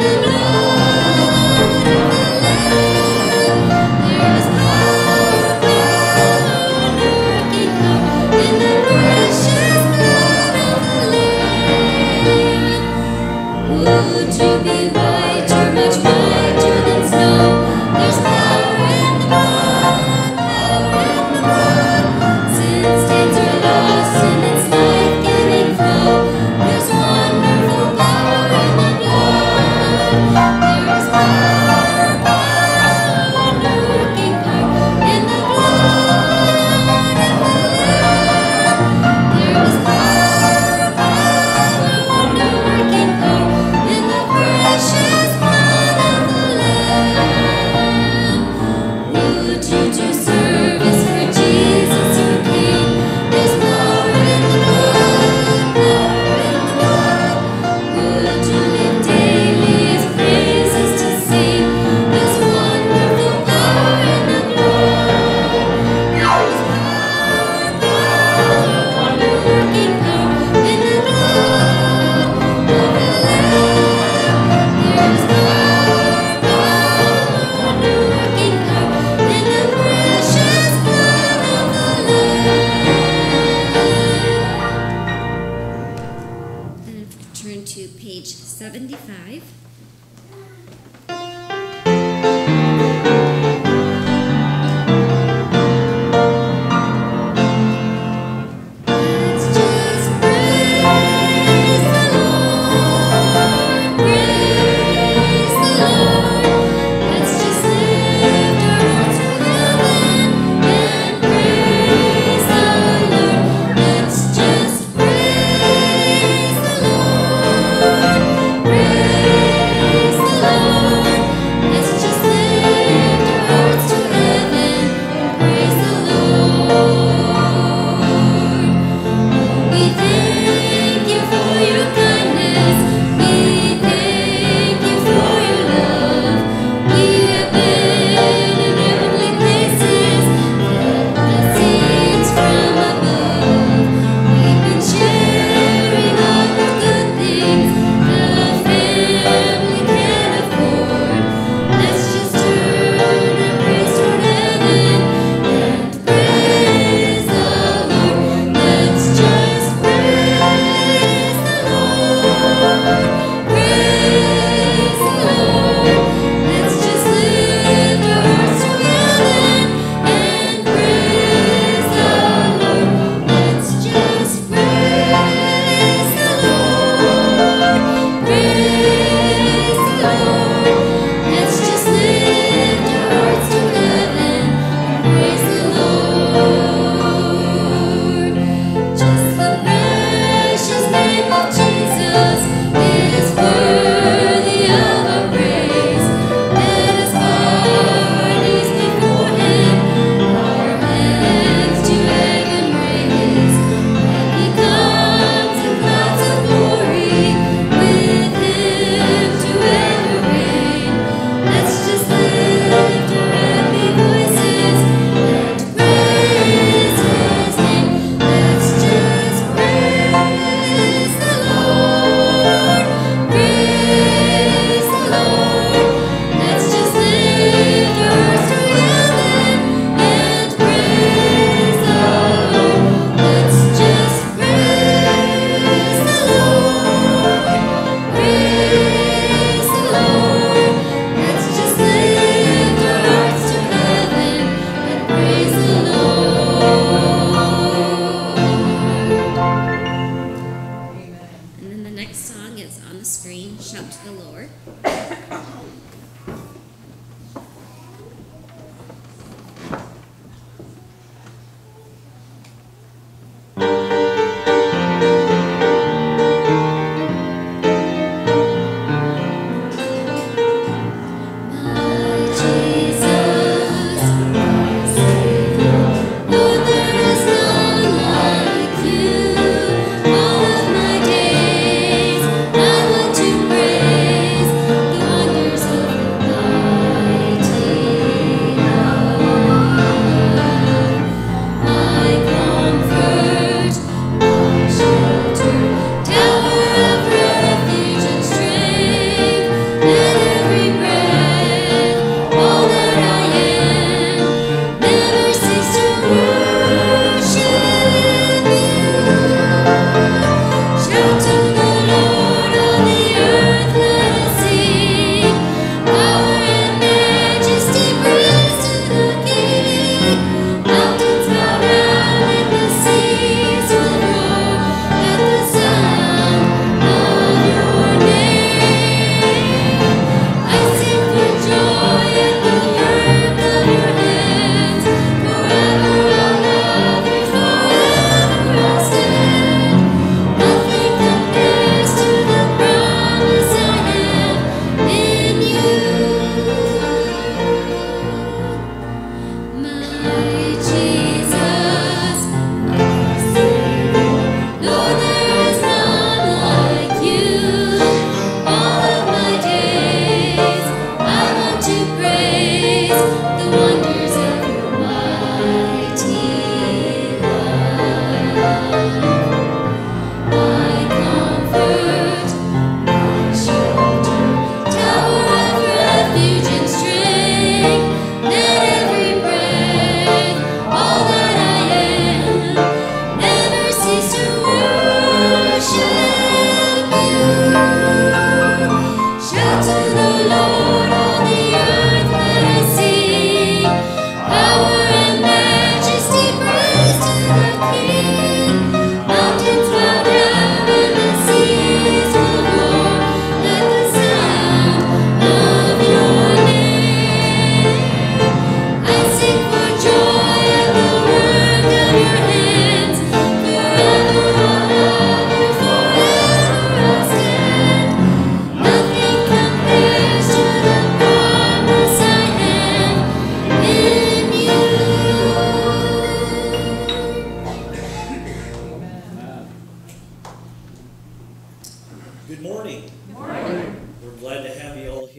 Praise the wonders of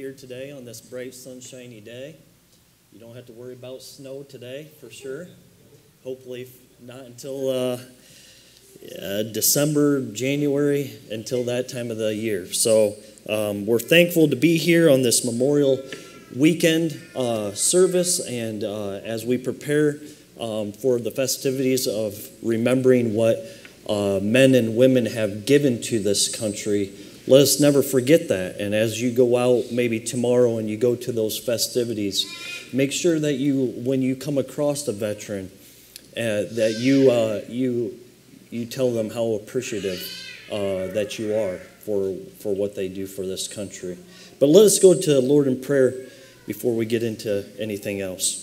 here today on this bright, sunshiny day. You don't have to worry about snow today, for sure. Hopefully not until December, January, until that time of the year. So we're thankful to be here on this Memorial Weekend service, and as we prepare for the festivities of remembering what men and women have given to this country, let us never forget that. And as you go out maybe tomorrow and you go to those festivities, make sure that when you come across a veteran, that you tell them how appreciative that you are for what they do for this country. But let us go to the Lord in prayer before we get into anything else.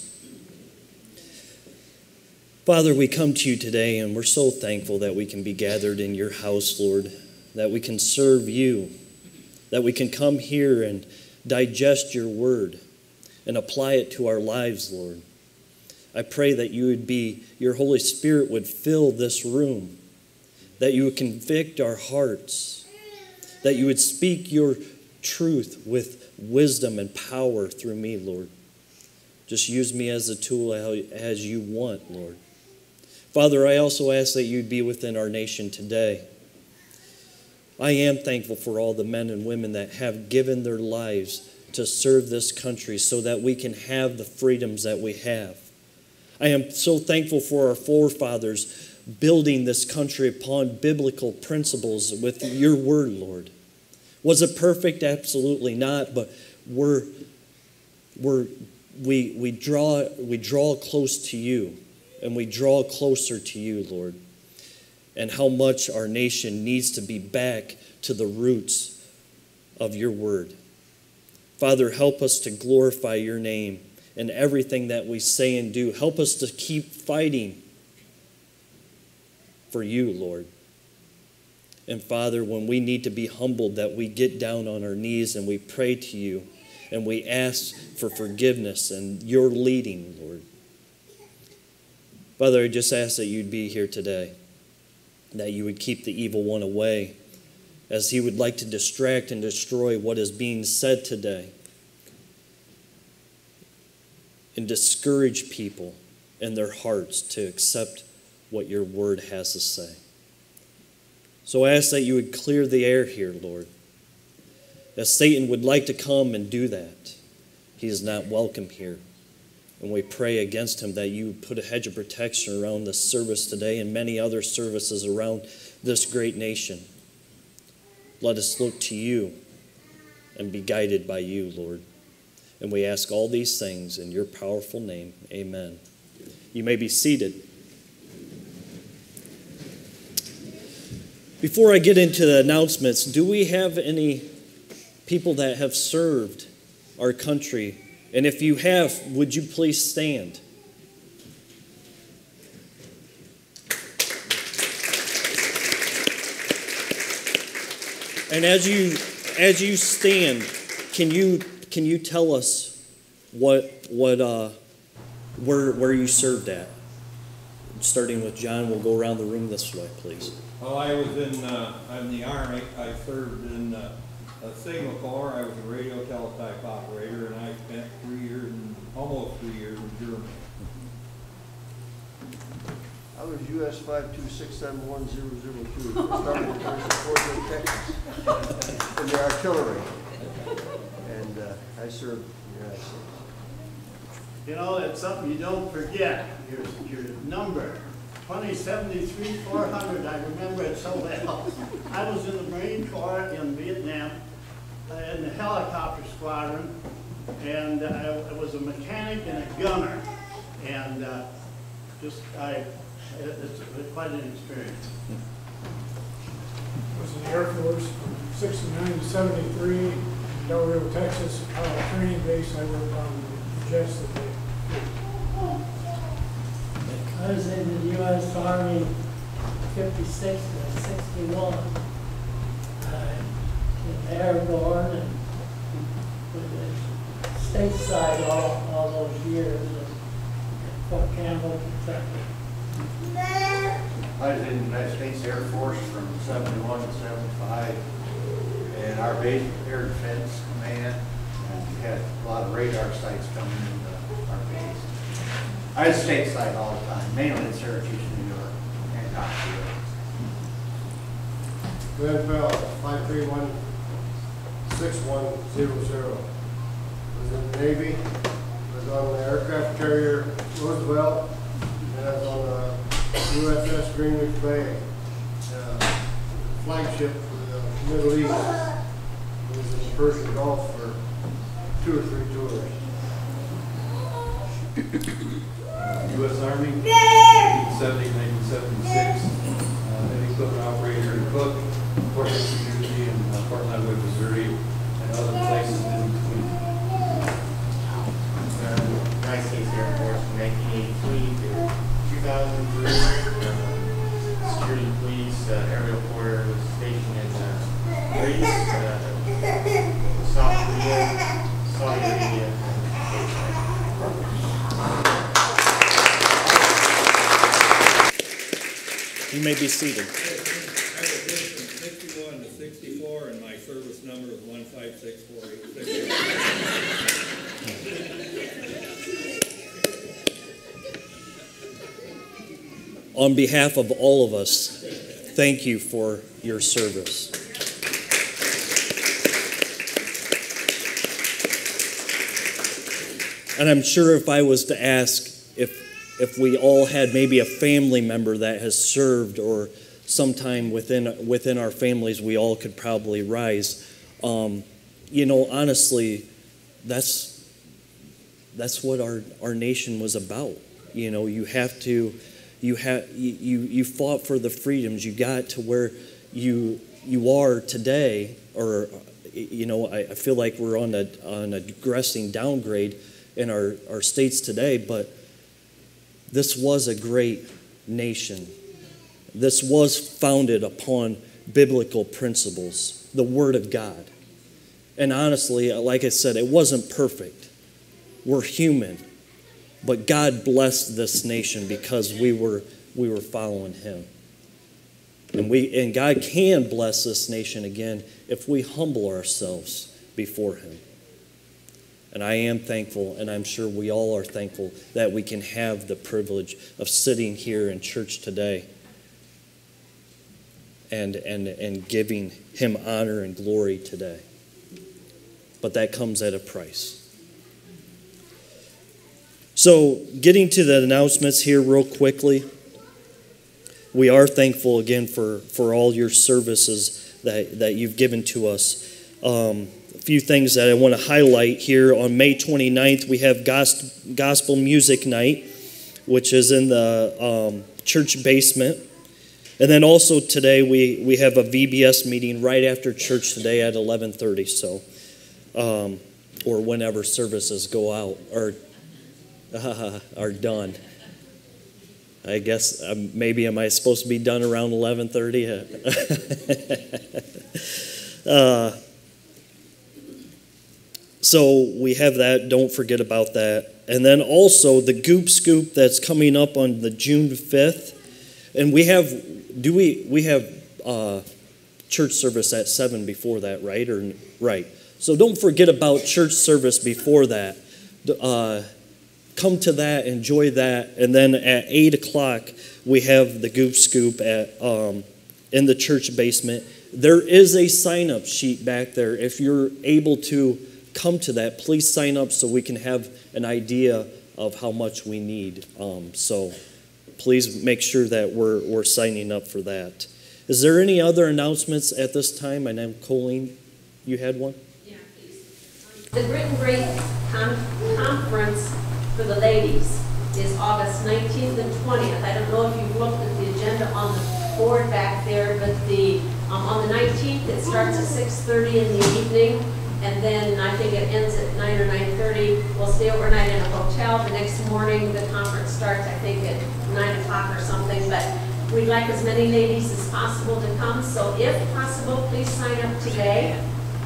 Father, we come to you today, and we're so thankful that we can be gathered in your house, Lord, that we can serve you, that we can come here and digest your word and apply it to our lives, Lord. I pray that your Holy Spirit would fill this room, that you would convict our hearts, that you would speak your truth with wisdom and power through me, Lord. Just use me as a tool as you want, Lord. Father, I also ask that you'd be within our nation today. I am thankful for all the men and women that have given their lives to serve this country so that we can have the freedoms that we have. I am so thankful for our forefathers building this country upon biblical principles with your word, Lord. Was it perfect? Absolutely not, but we draw close to you, and we draw closer to you, Lord. And how much our nation needs to be back to the roots of your word. Father, help us to glorify your name in everything that we say and do. Help us to keep fighting for you, Lord. And Father, when we need to be humbled, that we get down on our knees and we pray to you and we ask for forgiveness and your leading, Lord. Father, I just ask that you'd be here today, that you would keep the evil one away, as he would like to distract and destroy what is being said today, and discourage people in their hearts to accept what your word has to say. So I ask that you would clear the air here, Lord, as Satan would like to come and do that. He is not welcome here. And we pray against him, that you would put a hedge of protection around this service today and many other services around this great nation. Let us look to you and be guided by you, Lord. And we ask all these things in your powerful name. Amen. You may be seated. Before I get into the announcements, do we have any people that have served our country? And if you have, would you please stand? And as you stand, can you tell us where you served at? Starting with John, we'll go around the room this way, please. Well, I was in the Army. I served in a Signal Corps. I was a radio teletype operator, and I spent almost 3 years in Germany. I was US 52671-002. Started in Fort Worth, Texas, in the artillery, and I served in the United States. You know, it's something you don't forget. Your number, 2073-400. I remember it so well. I was in the Marine Corps in Vietnam, in the helicopter squadron, and I was a mechanic and a gunner, and it's quite an experience. I was in the Air Force from 69 to 73 in Del Rio, Texas. Training base. I worked on the jets that they flew. I was in the U.S. Army 56 to 61. Airborne and with the stateside all those years at Fort Campbell, Kentucky. I was in the United States Air Force from 71 to 75, and our base was Air Defense Command, and had a lot of radar sites coming into our base. I was stateside all the time, mainly in Syracuse, New York, and Knoxville. Glenn Bell, 531-6100. Was in the Navy, was on the aircraft carrier Roosevelt, and I was on the USS Greenwich Bay, flagship for the Middle East. I was in the Persian Gulf for 2 or 3 tours. U.S. Army, 1970, 1976, heavy equipment operator and cook, Fort Dix Community in Portland, Missouri, and other places in between. United States Air Force from 1983 to 2003. Security police, aerial porter, was stationed in Greece, South Korea, Saudi Arabia, You may be seated. I was from 61 to 64, and my service number is 15648. On behalf of all of us, thank you for your service. And I'm sure if I was to ask if we all had maybe a family member that has served, or sometime within our families, we all could probably rise. Honestly, that's what our nation was about. You fought for the freedoms. You got to where you are today, or I feel like we're on a digressing downgrade in our states today, but this was a great nation. This was founded upon biblical principles, the Word of God. And honestly, like I said, it wasn't perfect. We're human. But God blessed this nation because we were following Him. And God can bless this nation again if we humble ourselves before Him. And I am thankful, and I'm sure we all are thankful, that we can have the privilege of sitting here in church today and giving Him honor and glory today. But that comes at a price. So, getting to the announcements here real quickly, we are thankful again for all your services that you've given to us. A few things that I want to highlight here. On May 29th, we have Gospel Music Night, which is in the church basement. And then also today, we have a VBS meeting right after church today at 11:30. So, or whenever services go out or are done. I guess maybe am I supposed to be done around 11:30? So we have that. Don't forget about that. And then also the Goop Scoop that's coming up on the June 5th. And we have church service at 7 before that, right? Right. So don't forget about church service before that. Come to that, enjoy that. And then at 8 o'clock, we have the Goop Scoop in the church basement. There is a sign-up sheet back there. If you're able to come to that, please sign up so we can have an idea of how much we need. So please make sure that we're signing up for that. Is there any other announcements at this time? I know, Colleen, you had one? Yeah, please. The Grit and Great Conference for the ladies is August 19th and 20th. I don't know if you've looked at the agenda on the board back there, but on the 19th it starts at 6:30 in the evening, and then I think it ends at 9 or 9:30. We'll stay overnight in a hotel. The next morning the conference starts, I think, at 9 o'clock or something, but we'd like as many ladies as possible to come, so if possible, please sign up today.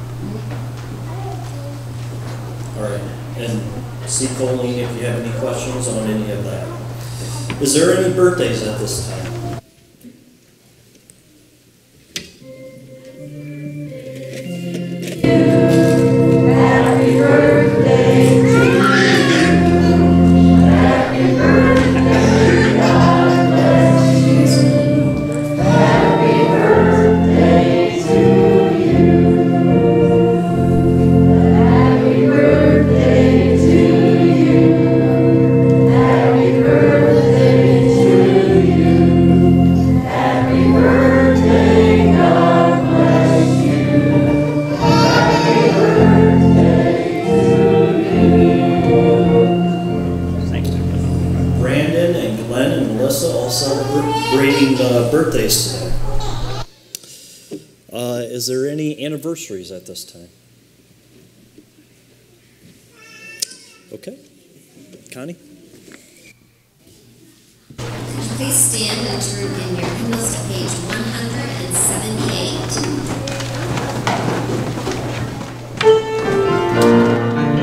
All right. And see, Colleen, if you have any questions on any of that. Is there any birthdays at this time? Happy birthday. Is there any anniversaries at this time? Okay. Connie? Please stand and turn in your hymnals to page 178.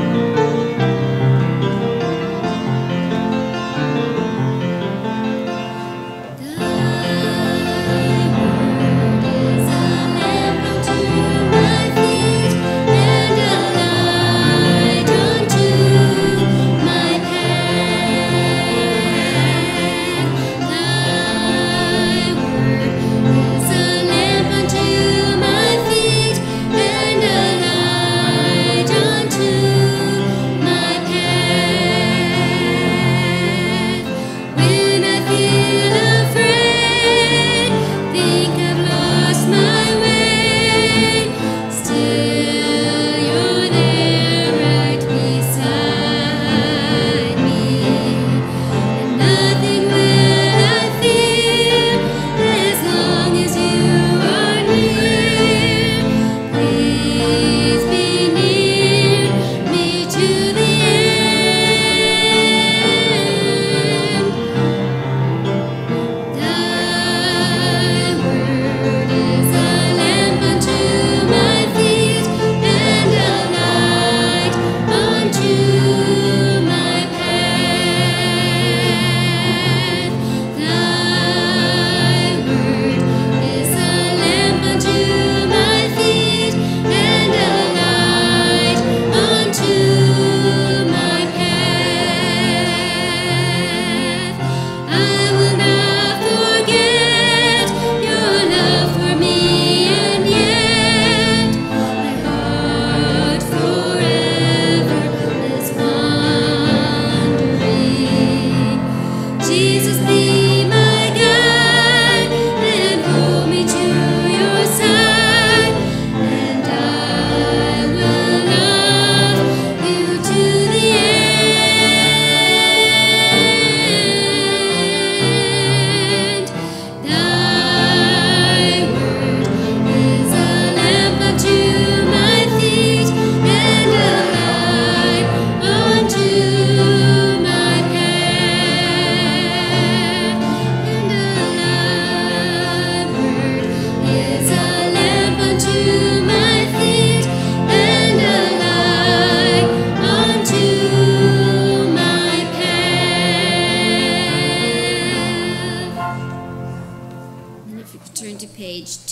page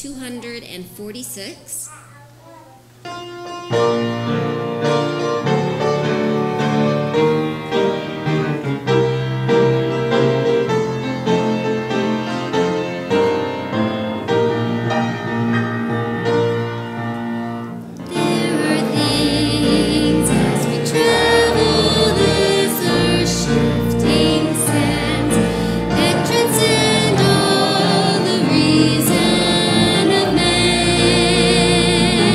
246. Man.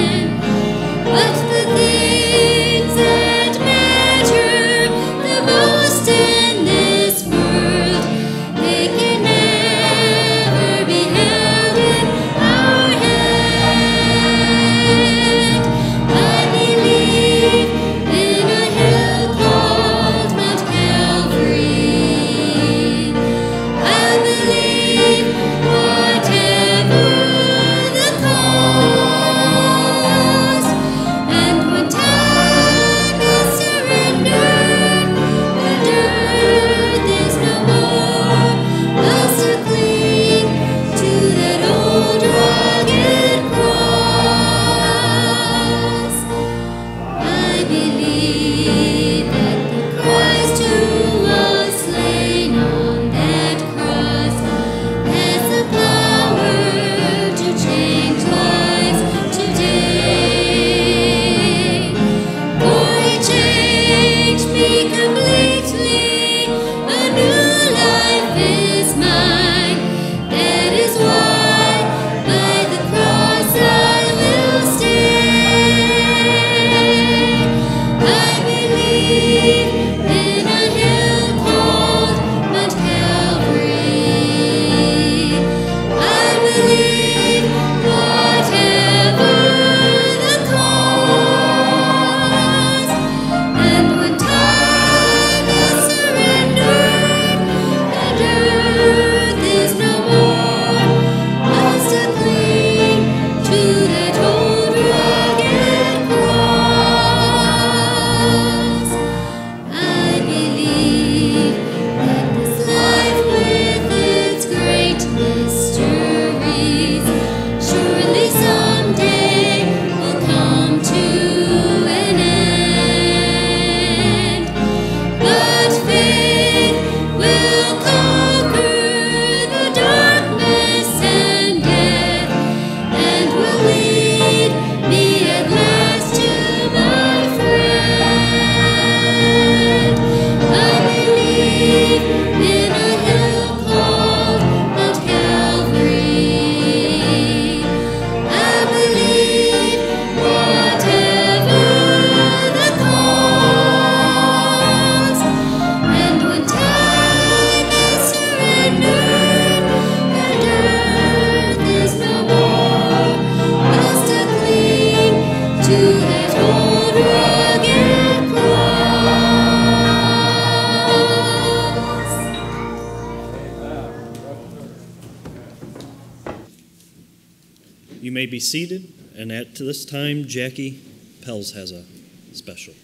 may be seated, and at this time, Jackie Pels has a special.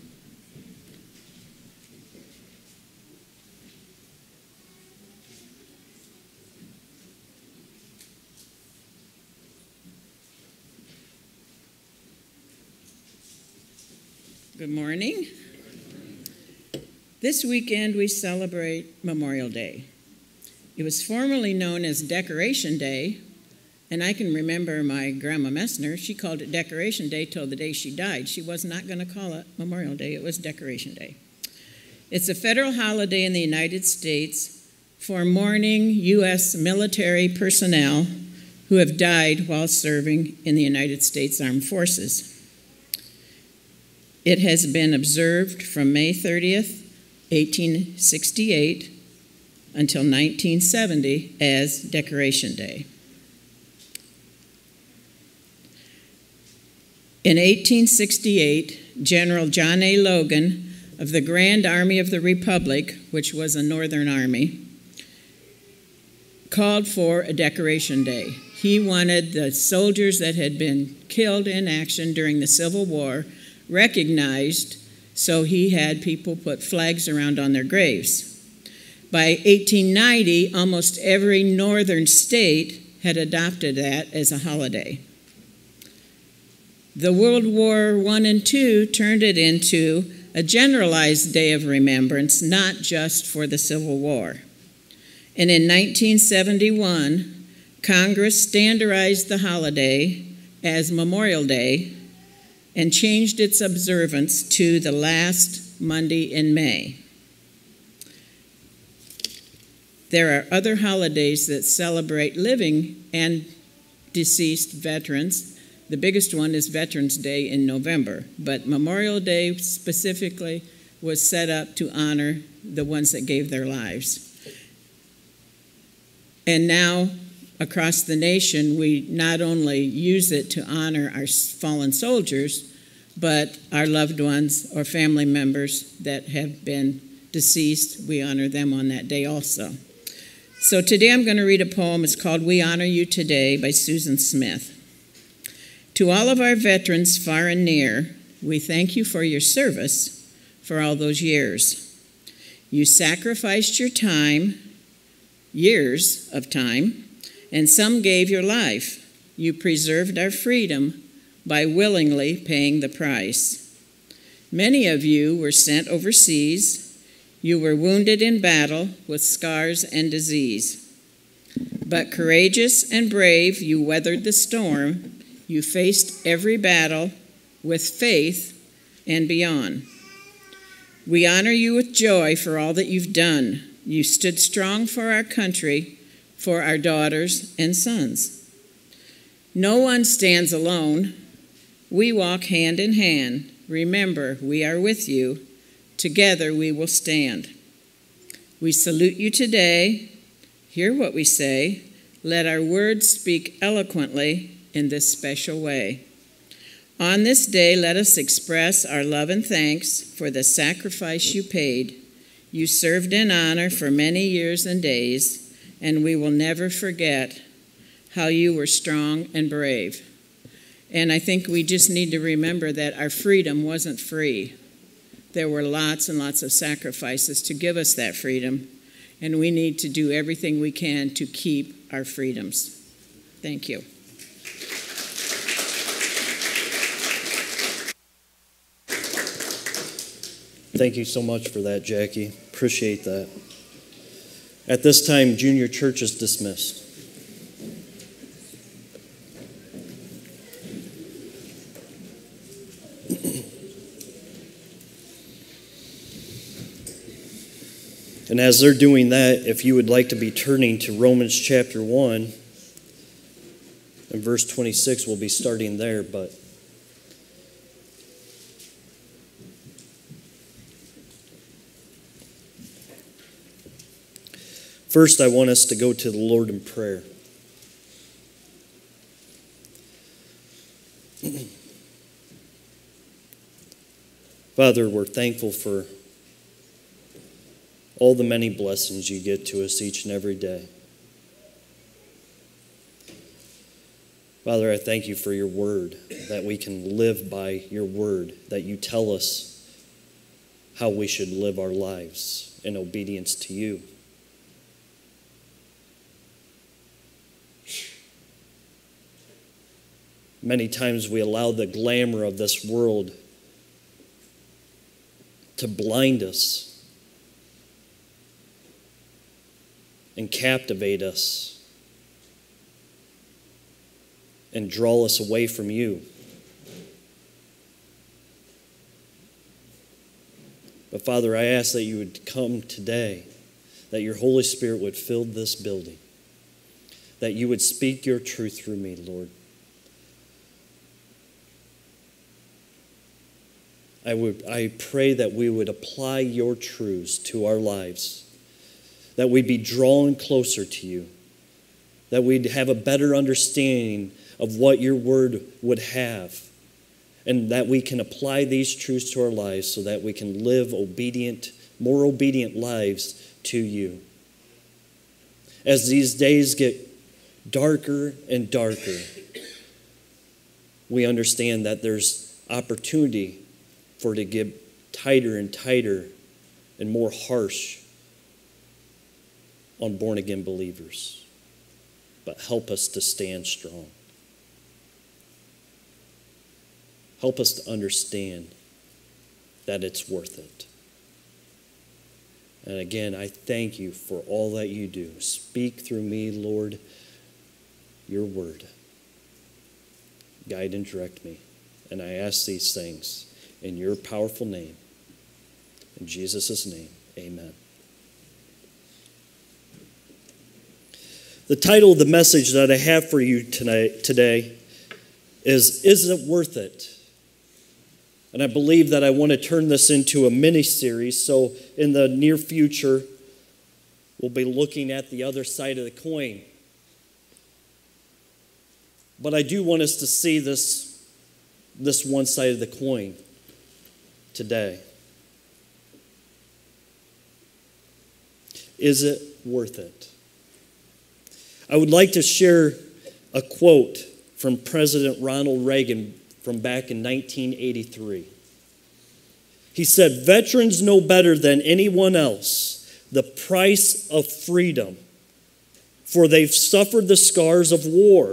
Good morning. This weekend we celebrate Memorial Day. It was formerly known as Decoration Day, and I can remember my grandma Messner, she called it Decoration Day till the day she died. She was not going to call it Memorial Day, it was Decoration Day. It's a federal holiday in the United States for mourning U.S. military personnel who have died while serving in the United States Armed Forces. It has been observed from May 30th, 1868 until 1970 as Decoration Day. In 1868, General John A. Logan of the Grand Army of the Republic, which was a Northern Army, called for a Decoration Day. He wanted the soldiers that had been killed in action during the Civil War recognized, so he had people put flags around on their graves. By 1890, almost every northern state had adopted that as a holiday. The World War I and II turned it into a generalized day of remembrance, not just for the Civil War. And in 1971, Congress standardized the holiday as Memorial Day and changed its observance to the last Monday in May. There are other holidays that celebrate living and deceased veterans. The biggest one is Veterans Day in November, but Memorial Day specifically was set up to honor the ones that gave their lives. And now, across the nation, we not only use it to honor our fallen soldiers, but our loved ones or family members that have been deceased, we honor them on that day also. So today I'm going to read a poem. It's called We Honor You Today by Susan Smith. To all of our veterans far and near, we thank you for your service for all those years. You sacrificed your time, years of time, and some gave your life. You preserved our freedom by willingly paying the price. Many of you were sent overseas. You were wounded in battle with scars and disease. But courageous and brave, you weathered the storm. You faced every battle with faith and beyond. We honor you with joy for all that you've done. You stood strong for our country, for our daughters and sons. No one stands alone. We walk hand in hand. Remember, we are with you. Together we will stand. We salute you today. Hear what we say. Let our words speak eloquently in this special way. On this day, let us express our love and thanks for the sacrifice you paid. You served in honor for many years and days, and we will never forget how you were strong and brave. And I think we just need to remember that our freedom wasn't free. There were lots and lots of sacrifices to give us that freedom, and we need to do everything we can to keep our freedoms. Thank you. Thank you so much for that, Jackie. Appreciate that. At this time, junior church is dismissed. And as they're doing that, if you would like to be turning to Romans chapter 1 and verse 26, we'll be starting there. But first, I want us to go to the Lord in prayer. Father, we're thankful for all the many blessings you give to us each and every day. Father, I thank you for your word, that we can live by your word, that you tell us how we should live our lives in obedience to you. Many times we allow the glamour of this world to blind us and captivate us and draw us away from you. But Father, I ask that you would come today, that your Holy Spirit would fill this building, that you would speak your truth through me, Lord. I pray that we would apply your truths to our lives, that we'd be drawn closer to you, that we'd have a better understanding of what your word would have, and that we can apply these truths to our lives so that we can live more obedient lives to you. As these days get darker and darker, we understand that there's opportunity for it to get tighter and tighter and more harsh on born-again believers. But help us to stand strong. Help us to understand that it's worth it. And again, I thank you for all that you do. Speak through me, Lord, your word. Guide and direct me. And I ask these things in your powerful name. In Jesus' name, amen. The title of the message that I have for you today is it worth it? And I believe that I want to turn this into a mini-series, so in the near future, we'll be looking at the other side of the coin. But I do want us to see this one side of the coin today. Is it worth it? I would like to share a quote from President Ronald Reagan from back in 1983. He said, "Veterans know better than anyone else the price of freedom, for they've suffered the scars of war.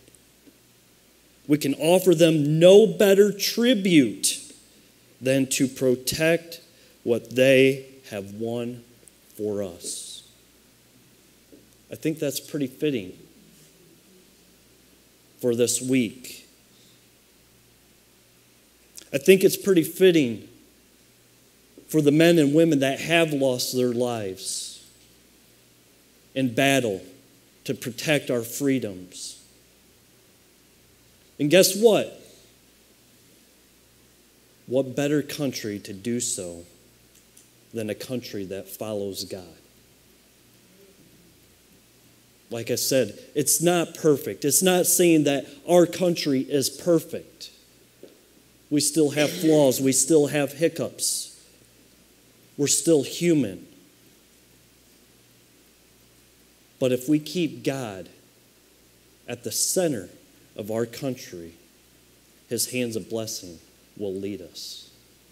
We can offer them no better tribute than to protect what they have won for us." I think that's pretty fitting for this week. I think it's pretty fitting for the men and women that have lost their lives in battle to protect our freedoms. And guess what? What better country to do so than a country that follows God? Like I said, it's not perfect. It's not saying that our country is perfect. We still have flaws. We still have hiccups. We're still human. But if we keep God at the center of our country, His hands of blessing will lead us.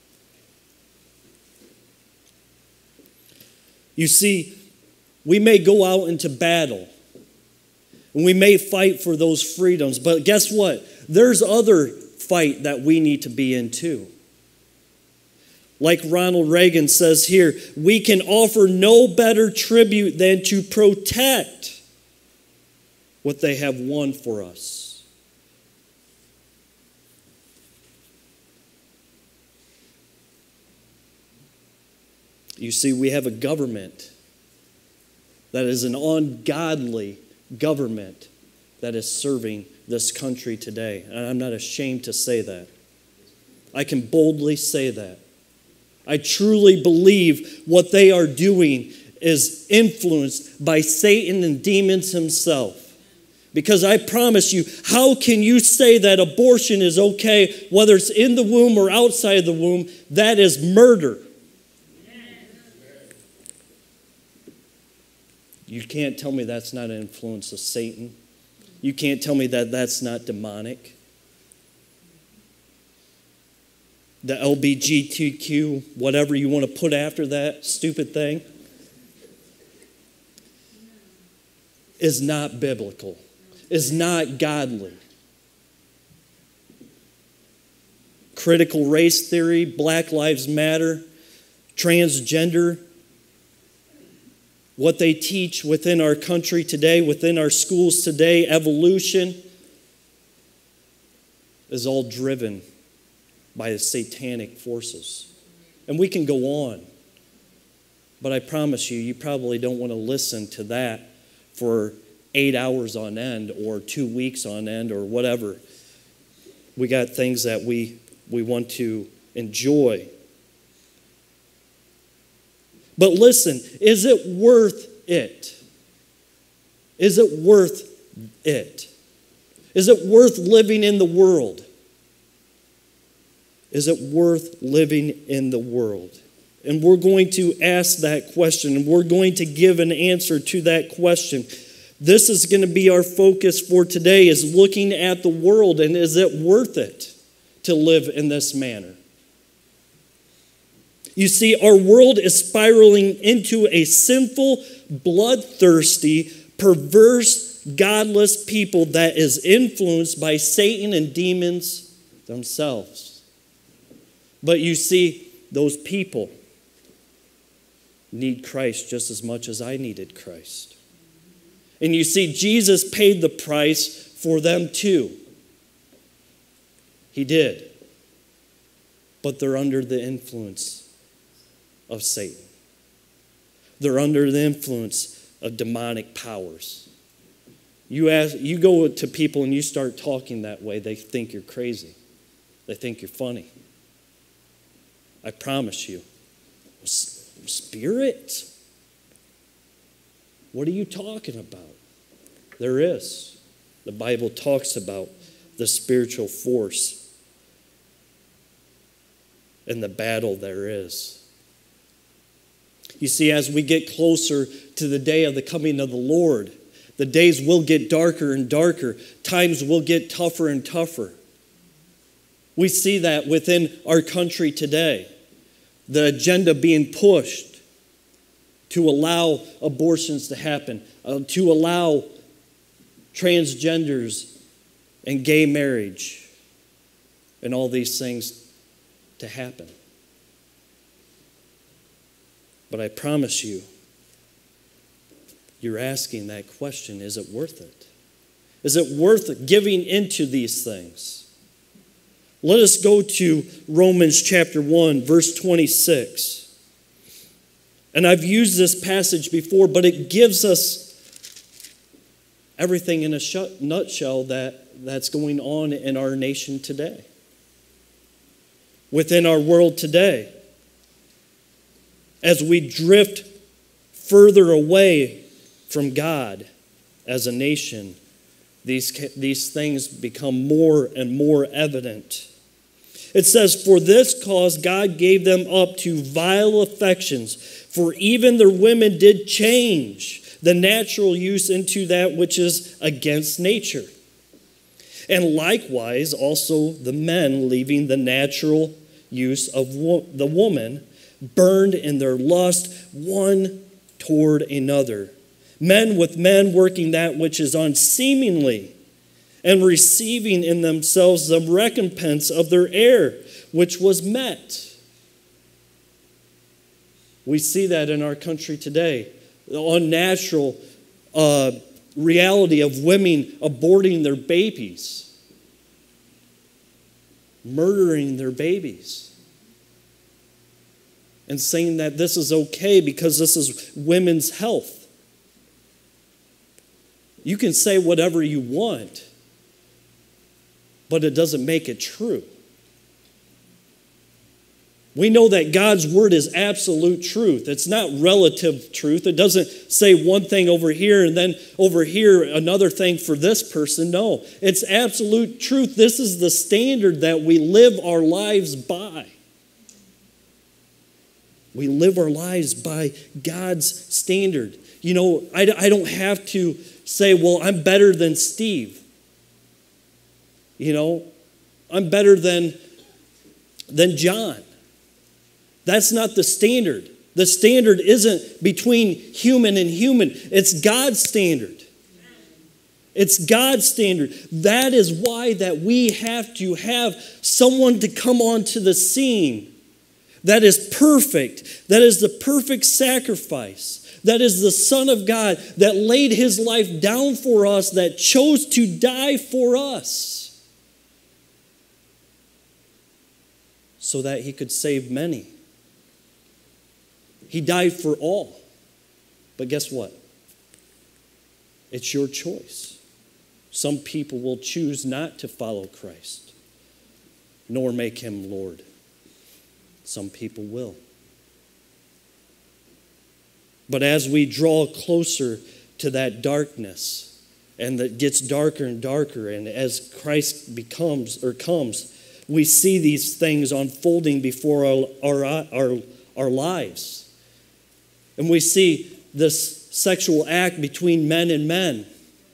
You see, we may go out into battle and we may fight for those freedoms, but guess what? There's other fight that we need to be in too. Like Ronald Reagan says here, we can offer no better tribute than to protect what they have won for us. You see, we have a government that is an ungodly government that is serving this country today. And I'm not ashamed to say that. I can boldly say that. I truly believe what they are doing is influenced by Satan and demons himself. Because I promise you, how can you say that abortion is okay, whether it's in the womb or outside the womb? That is murder. You can't tell me that's not an influence of Satan You can't tell me that that's not demonic. The LGBTQ, whatever you want to put after that stupid thing, is not biblical, is not godly. Critical race theory, Black Lives Matter, transgender, what they teach within our country today, within our schools today, evolution, is all driven by the satanic forces. And we can go on, but I promise you, you probably don't want to listen to that for 8 hours on end or 2 weeks on end or whatever. We got things that we want to enjoy. But listen, is it worth it? Is it worth it? Is it worth living in the world? Is it worth living in the world? And we're going to ask that question, and we're going to give an answer to that question. This is going to be our focus for today, is looking at the world, and is it worth it to live in this manner? You see, our world is spiraling into a sinful, bloodthirsty, perverse, godless people that is influenced by Satan and demons themselves. But you see, those people need Christ just as much as I needed Christ. And you see, Jesus paid the price for them too. He did. But they're under the influence of Satan. They're under the influence of demonic powers. You go to people and you start talking that way, they think you're crazy. They think you're funny. I promise you. Spirit? What are you talking about? There is. The Bible talks about the spiritual force and the battle there is. You see, as we get closer to the day of the coming of the Lord, the days will get darker and darker. Times will get tougher and tougher. We see that within our country today. The agenda being pushed to allow abortions to happen, to allow transgenders and gay marriage and all these things to happen. But I promise you, you're asking that question, is it worth it? Is it worth giving into these things? Let us go to Romans chapter 1, verse 26. And I've used this passage before, but it gives us everything in a nutshell that's going on in our nation today, within our world today. As we drift further away from God as a nation, these things become more and more evident. It says, "For this cause God gave them up to vile affections, for even their women did change the natural use into that which is against nature. And likewise also the men, leaving the natural use of the woman, burned in their lust one toward another. Men with men working that which is unseemly, and receiving in themselves the recompense of their error, which was met." We see that in our country today. The unnatural reality of women aborting their babies, murdering their babies, and saying that this is okay because this is women's health. You can say whatever you want, but it doesn't make it true. We know that God's word is absolute truth. It's not relative truth. It doesn't say one thing over here and then over here another thing for this person. No, it's absolute truth. This is the standard that we live our lives by. We live our lives by God's standard. You know, I don't have to say, well, I'm better than Steve. You know, I'm better than John. That's not the standard. The standard isn't between human and human. It's God's standard. It's God's standard. That is why that we have to have someone to come onto the scene that is perfect, that is the perfect sacrifice, that is the Son of God, that laid his life down for us, that chose to die for us so that he could save many. He died for all. But guess what? It's your choice. Some people will choose not to follow Christ, nor make him Lord. Some people will. But as we draw closer to that darkness, and that gets darker and darker, and as Christ comes, we see these things unfolding before our lives. And we see this sexual act between men and men.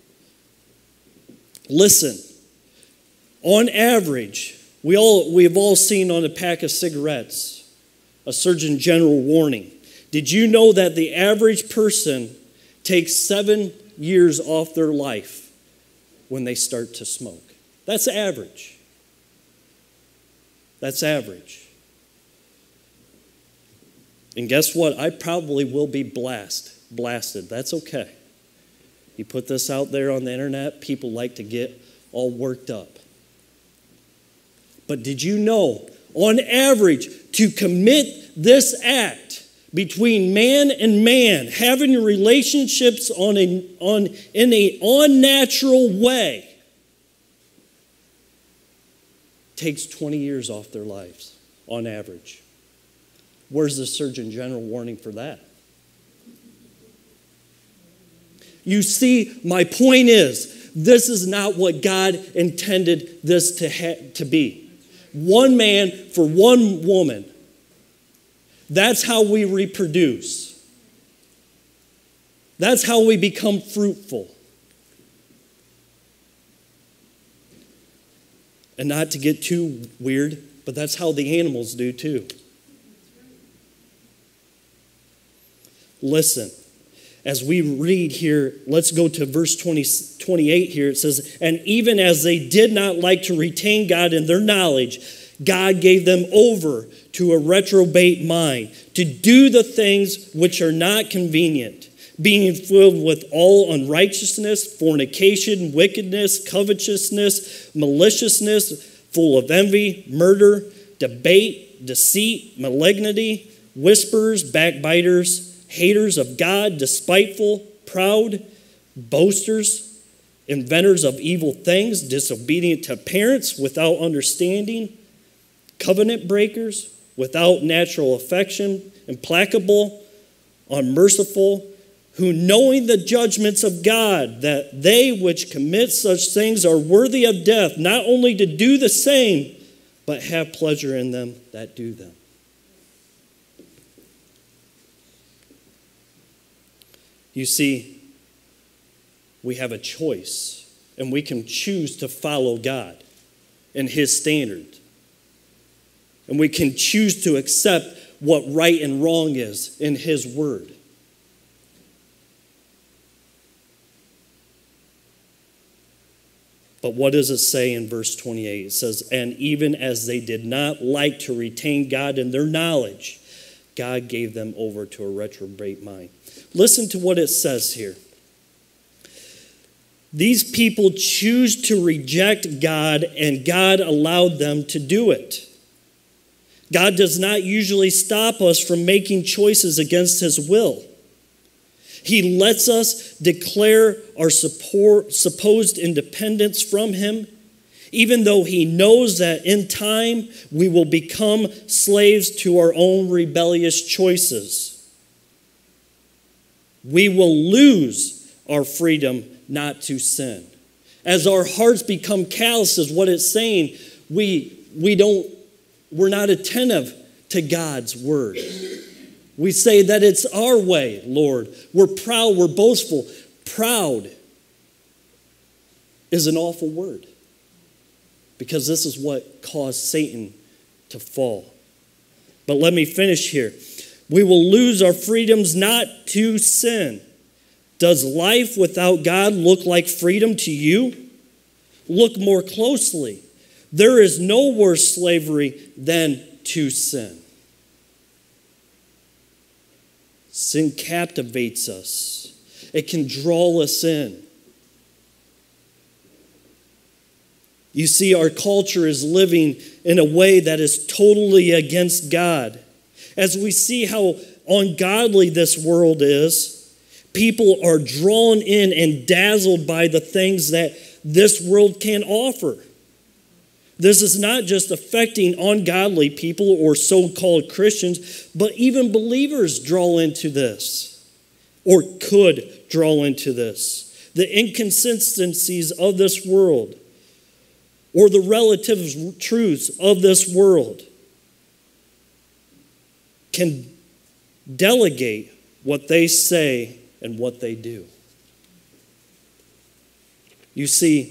Listen, on average, we've all seen on a pack of cigarettes a Surgeon General warning. Did you know that the average person takes 7 years off their life when they start to smoke? That's average. That's average. And guess what? I probably will be blasted. That's okay. You put this out there on the internet, people like to get all worked up. But did you know, on average, to commit this act between man and man, having relationships in an unnatural way, takes 20 years off their lives, on average. Where's the Surgeon General warning for that? You see, my point is, this is not what God intended this to be. One man for one woman. That's how we reproduce. That's how we become fruitful. And not to get too weird, but that's how the animals do too. Listen, as we read here, let's go to verse 28 here. It says, and even as they did not like to retain God in their knowledge, God gave them over to a reprobate mind, to do the things which are not convenient, being filled with all unrighteousness, fornication, wickedness, covetousness, maliciousness, full of envy, murder, debate, deceit, malignity, whisperers, backbiters, haters of God, despiteful, proud, boasters, inventors of evil things, disobedient to parents, without understanding, covenant breakers, without natural affection, implacable, unmerciful, who knowing the judgments of God, that they which commit such things are worthy of death, not only to do the same, but have pleasure in them that do them. You see, we have a choice, and we can choose to follow God and his standard. And we can choose to accept what right and wrong is in his word. But what does it say in verse 28? It says, and even as they did not like to retain God in their knowledge, God gave them over to a reprobate mind. Listen to what it says here. These people choose to reject God, and God allowed them to do it. God does not usually stop us from making choices against his will. He lets us declare our supposed independence from him, even though he knows that in time we will become slaves to our own rebellious choices. We will lose our freedom not to sin. As our hearts become callous, is what it's saying, we're not attentive to God's word. We say that it's our way, Lord. We're proud, we're boastful. Proud is an awful word because this is what caused Satan to fall. But let me finish here. We will lose our freedoms not to sin. Does life without God look like freedom to you? Look more closely. There is no worse slavery than to sin. Sin captivates us. It can draw us in. You see, our culture is living in a way that is totally against God. As we see how ungodly this world is, people are drawn in and dazzled by the things that this world can offer. This is not just affecting ungodly people or so-called Christians, but even believers draw into this, or could draw into this. The inconsistencies of this world, or the relative truths of this world, can delegate what they say and what they do. You see,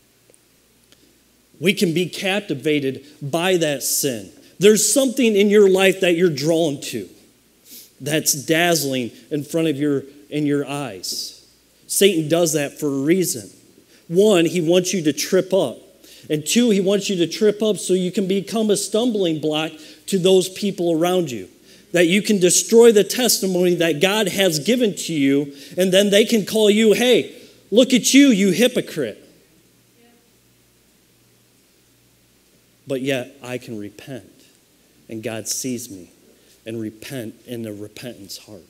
we can be captivated by that sin. There's something in your life that you're drawn to that's dazzling in front of your eyes. Satan does that for a reason. One, he wants you to trip up. And two, he wants you to trip up so you can become a stumbling block to those people around you. That you can destroy the testimony that God has given to you, and then they can call you, hey, look at you, you hypocrite. But yet I can repent, and God sees me and repent in a repentance heart.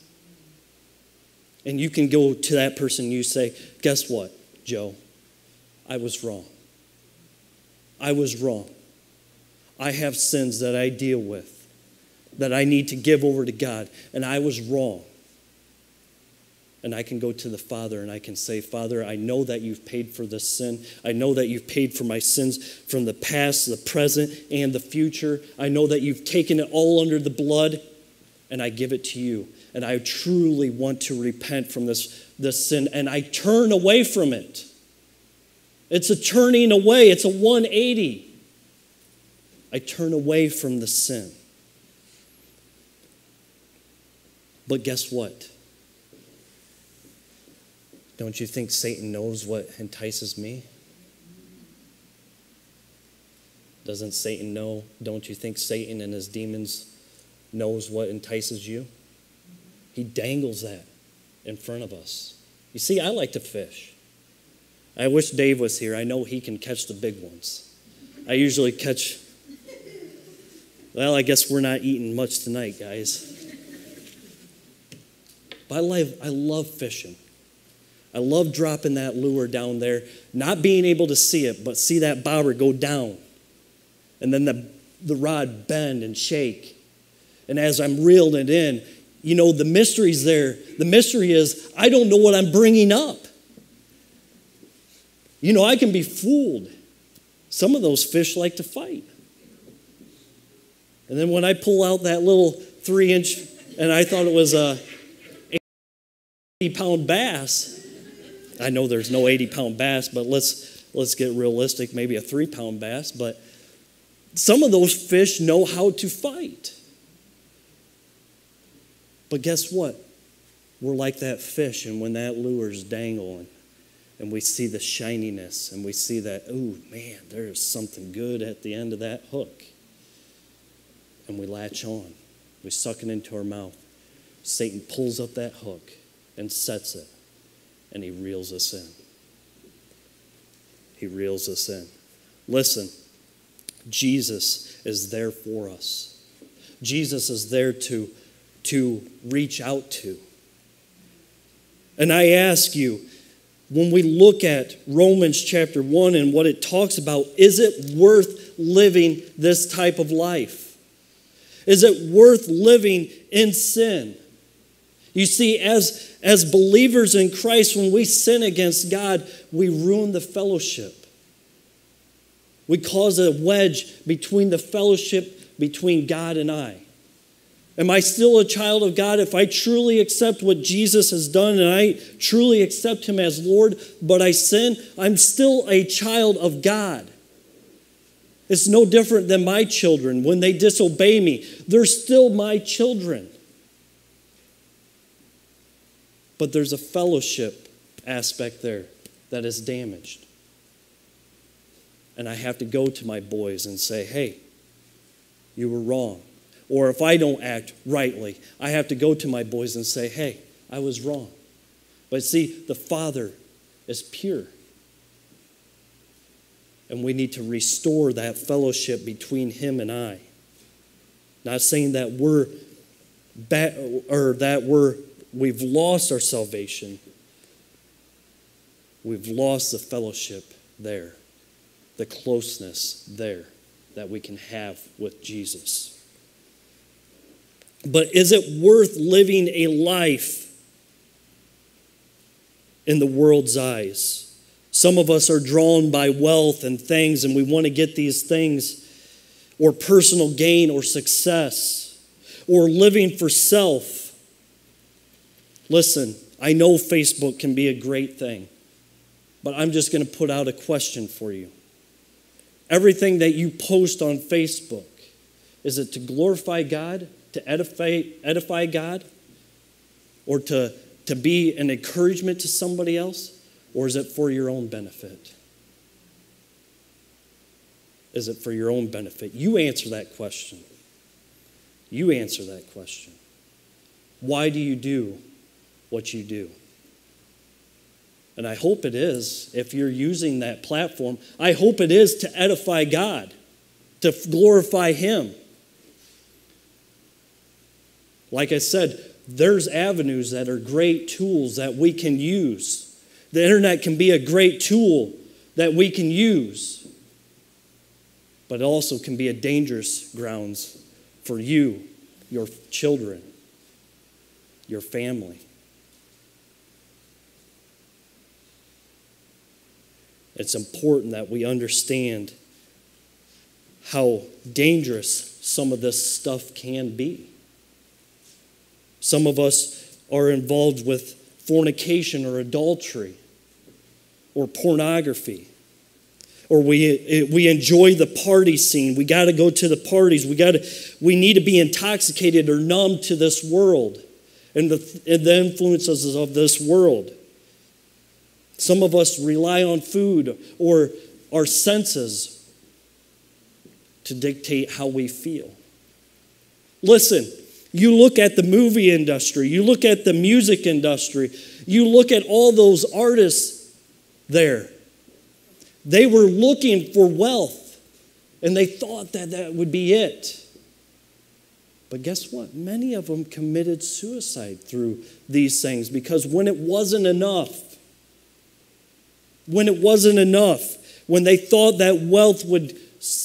And you can go to that person and you say, guess what, Joe? I was wrong. I was wrong. I have sins that I deal with, that I need to give over to God, and I was wrong. And I can go to the Father and I can say, Father, I know that you've paid for this sin. I know that you've paid for my sins from the past, the present, and the future. I know that you've taken it all under the blood, and I give it to you. And I truly want to repent from this sin, and I turn away from it. It's a turning away. It's a 180. I turn away from the sin. But guess what? Don't you think Satan knows what entices me? Doesn't Satan know? Don't you think Satan and his demons knows what entices you? He dangles that in front of us. You see, I like to fish. I wish Dave was here. I know he can catch the big ones. I usually catch, well, I guess we're not eating much tonight, guys. But I love fishing. I love dropping that lure down there, not being able to see it, but see that bobber go down. And then the rod bend and shake. And as I'm reeling it in, you know, the mystery's there. The mystery is, I don't know what I'm bringing up. You know, I can be fooled. Some of those fish like to fight. And then when I pull out that little 3-inch, and I thought it was a 80-pound bass. I know there's no 80-pound bass, but let's get realistic, maybe a 3-pound bass. But some of those fish know how to fight. But guess what? We're like that fish, and when that lure's dangling, and we see the shininess, and we see that, oh man, there's something good at the end of that hook. And we latch on. We suck it into our mouth. Satan pulls up that hook and sets it. And he reels us in. He reels us in. Listen, Jesus is there for us. Jesus is there to reach out to. And I ask you, when we look at Romans chapter 1 and what it talks about, is it worth living this type of life? Is it worth living in sin? You see, as believers in Christ, when we sin against God, we ruin the fellowship. We cause a wedge between the fellowship between God and I. Am I still a child of God if I truly accept what Jesus has done and I truly accept him as Lord, but I sin? I'm still a child of God. It's no different than my children. When they disobey me, they're still my children. But there's a fellowship aspect there that is damaged. And I have to go to my boys and say, hey, you were wrong. Or if I don't act rightly, I have to go to my boys and say, hey, I was wrong. But see, the Father is pure. And we need to restore that fellowship between him and I. Not saying that we've lost our salvation. We've lost the fellowship there, the closeness there that we can have with Jesus. But is it worth living a life in the world's eyes? Some of us are drawn by wealth and things, and we want to get these things, or personal gain or success, or living for self. Listen, I know Facebook can be a great thing, but I'm just going to put out a question for you. Everything that you post on Facebook, is it to glorify God, to edify God, or to be an encouragement to somebody else? Or is it for your own benefit? Is it for your own benefit? You answer that question. You answer that question. Why do you do what you do? And I hope it is, if you're using that platform, I hope it is to edify God, to glorify him. Like I said, there's avenues that are great tools that we can use. The internet can be a great tool that we can use, but it also can be a dangerous grounds for you, your children, your family. It's important that we understand how dangerous some of this stuff can be. Some of us are involved with fornication or adultery or pornography. Or we enjoy the party scene. We got to go to the parties. We need to be intoxicated or numb to this world and the influences of this world. Some of us rely on food or our senses to dictate how we feel. Listen, you look at the movie industry, you look at the music industry, you look at all those artists there. They were looking for wealth, and they thought that that would be it. But guess what? Many of them committed suicide through these things because when it wasn't enough, when they thought that wealth would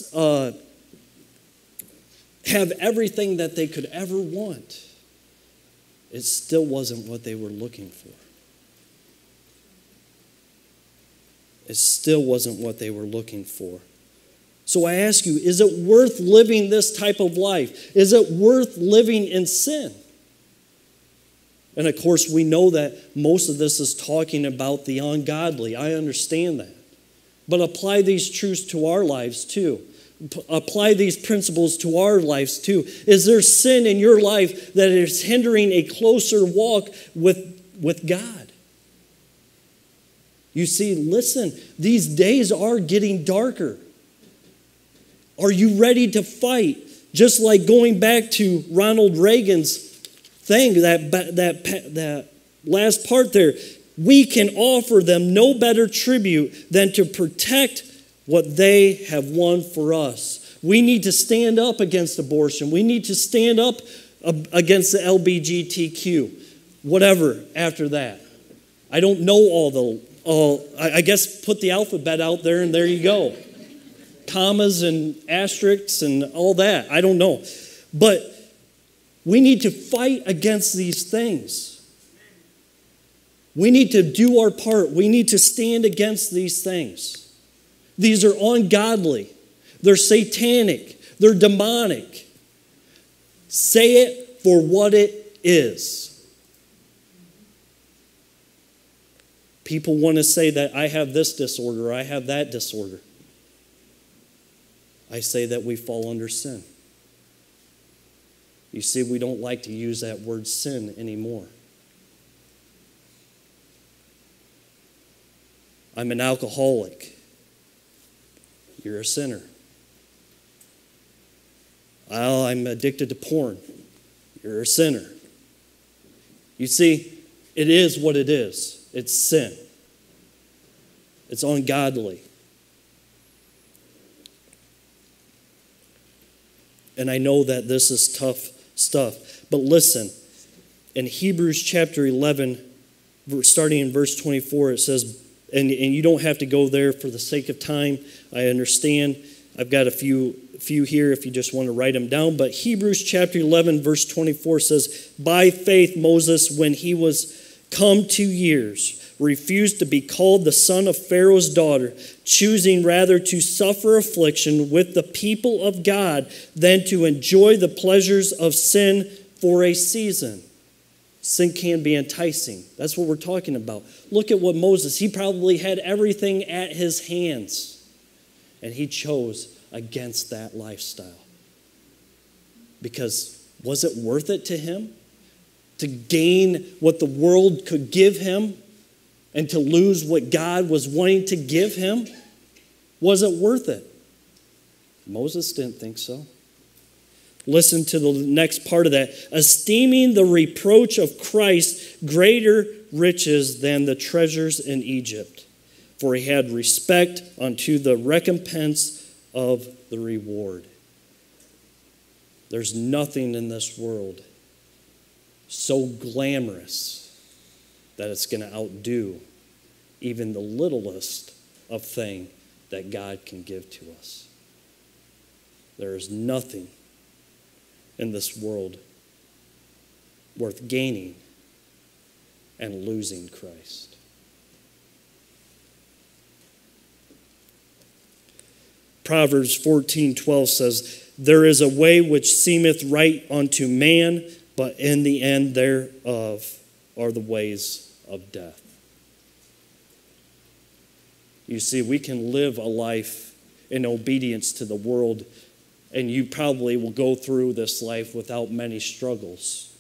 have everything that they could ever want, it still wasn't what they were looking for. It still wasn't what they were looking for. So I ask you, is it worth living this type of life? Is it worth living in sin? And of course, we know that most of this is talking about the ungodly. I understand that. But apply these truths to our lives too. Apply these principles to our lives too. Is there sin in your life that is hindering a closer walk with God? You see, listen, these days are getting darker. Are you ready to fight? Just like going back to Ronald Reagan's thing, that last part there, we can offer them no better tribute than to protect what they have won for us. We need to stand up against abortion. We need to stand up against the LGBTQ, whatever after that. I don't know I guess put the alphabet out there and there you go. Commas and asterisks and all that. I don't know. But we need to fight against these things. We need to do our part. We need to stand against these things. These are ungodly. They're satanic. They're demonic. Say it, for what it is. People want to say that I have this disorder, I have that disorder. I say that we fall under sin. You see, we don't like to use that word sin anymore. I'm an alcoholic. You're a sinner. Well, I'm addicted to porn. You're a sinner. You see, it is what it is. It's sin. It's ungodly. And I know that this is tough stuff. But listen, in Hebrews chapter 11, starting in verse 24, it says, and you don't have to go there for the sake of time. I understand. I've got a few here if you just want to write them down. But Hebrews chapter 11, verse 24 says, by faith Moses, when he was come 2 years, refused to be called the son of Pharaoh's daughter, choosing rather to suffer affliction with the people of God than to enjoy the pleasures of sin for a season. Sin can be enticing. That's what we're talking about. Look at what Moses, he probably had everything at his hands, and he chose against that lifestyle. Because was it worth it to him to gain what the world could give him and to lose what God was wanting to give him? Was it worth it? Moses didn't think so. Listen to the next part of that. Esteeming the reproach of Christ greater riches than the treasures in Egypt, for he had respect unto the recompense of the reward. There's nothing in this world so glamorous that it's going to outdo even the littlest of thing that God can give to us. There is nothing in this world worth gaining and losing Christ. Proverbs 14:12 says, there is a way which seemeth right unto man, but in the end thereof are the ways of death. You see, we can live a life in obedience to the world, and you probably will go through this life without many struggles.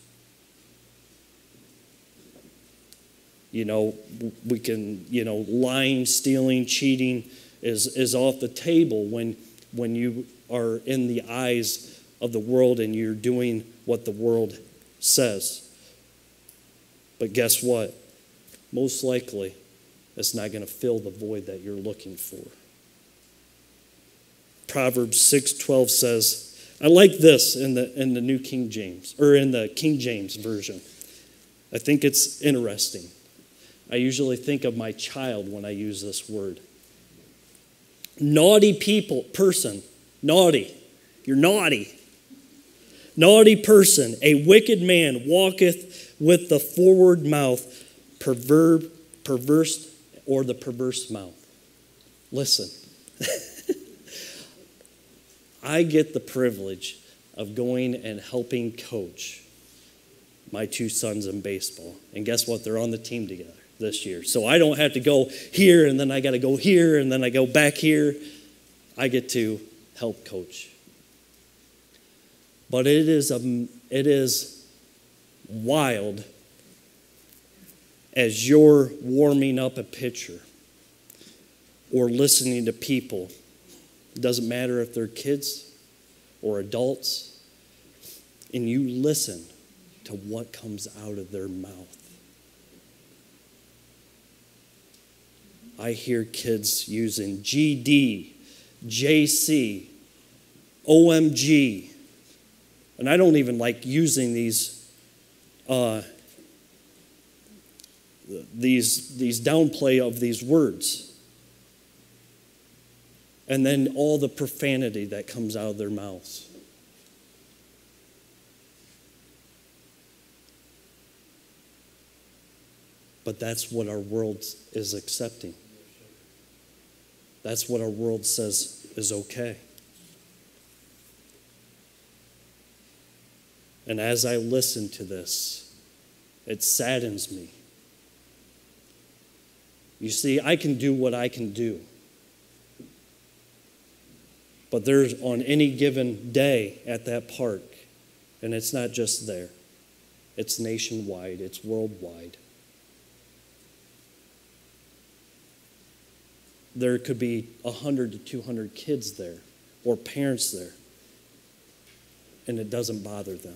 You know, we can, lying, stealing, cheating is off the table when you are in the eyes of the world and you're doing what the world says. But guess what? Most likely, it's not going to fill the void that you're looking for. Proverbs 6:12 says, I like this in the New King James, or in the King James Version. I think it's interesting. I usually think of my child when I use this word. Naughty person, naughty. You're naughty. Naughty person, a wicked man walketh with the forward mouth, perverse, or the perverse mouth. Listen, I get the privilege of going and helping coach my two sons in baseball. And guess what? They're on the team together this year. So I don't have to go here and then I got to go here and then I go back here. I get to help coach. But it is wild as you're warming up a pitcher or listening to people. It doesn't matter if they're kids or adults, and you listen to what comes out of their mouth. I hear kids using GD, JC, OMG, and I don't even like using these downplay of these words. And then all the profanity that comes out of their mouths. But that's what our world is accepting. That's what our world says is okay. And as I listen to this, it saddens me. You see, I can do what I can do. But there's on any given day at that park, and it's not just there. It's nationwide. It's worldwide. There could be 100 to 200 kids there or parents there, and it doesn't bother them.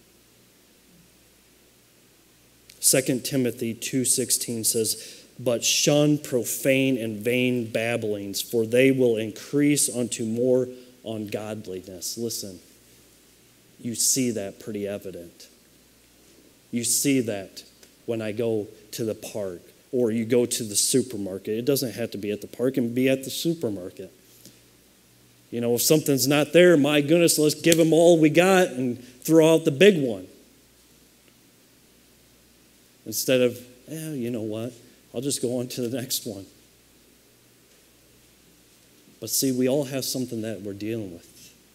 2 Timothy 2:16 says, "But shun profane and vain babblings, for they will increase unto more ungodliness." Listen, you see that pretty evident. You see that when I go to the park or you go to the supermarket. It doesn't have to be at the park, it can be at the supermarket. You know, if something's not there, my goodness, let's give them all we got and throw out the big one. Instead of, you know what, I'll just go on to the next one. But see, we all have something that we're dealing with.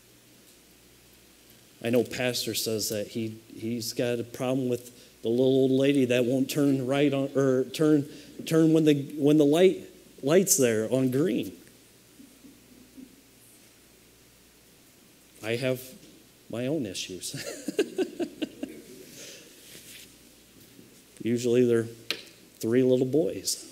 I know Pastor says that he's got a problem with the little old lady that won't turn right on, or turn when the light's there on green. I have my own issues. Usually they're 3 little boys.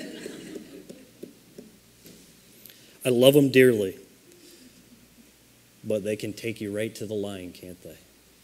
I love them dearly, but they can take you right to the line, can't they?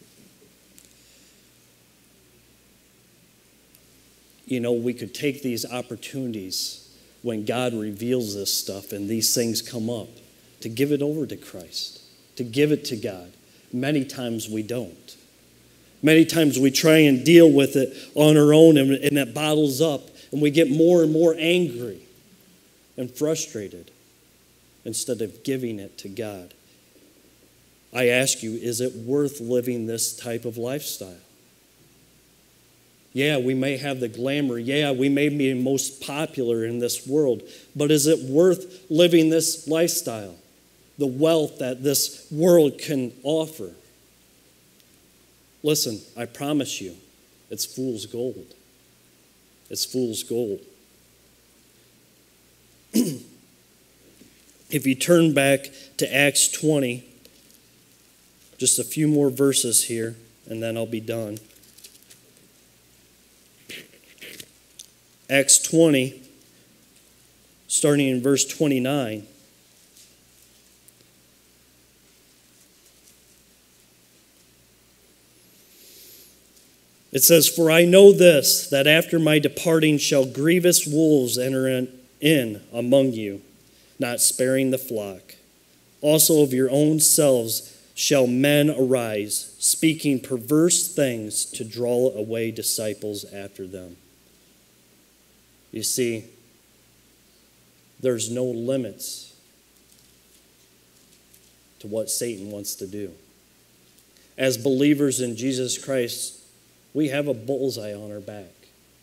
You know, we could take these opportunities when God reveals this stuff and these things come up to give it over to Christ, to give it to God. Many times we don't. Many times we try and deal with it on our own, and it bottles up, and we get more and more angry and frustrated instead of giving it to God. I ask you, is it worth living this type of lifestyle? Yeah, we may have the glamour. Yeah, we may be most popular in this world. But is it worth living this lifestyle? The wealth that this world can offer? Listen, I promise you, it's fool's gold. It's fool's gold. If you turn back to Acts 20, just a few more verses here, and then I'll be done. Acts 20, starting in verse 29. It says, "For I know this, that after my departing shall grievous wolves enter in among you, not sparing the flock. Also of your own selves shall men arise, speaking perverse things to draw away disciples after them." You see, there's no limits to what Satan wants to do. As believers in Jesus Christ, we have a bullseye on our back.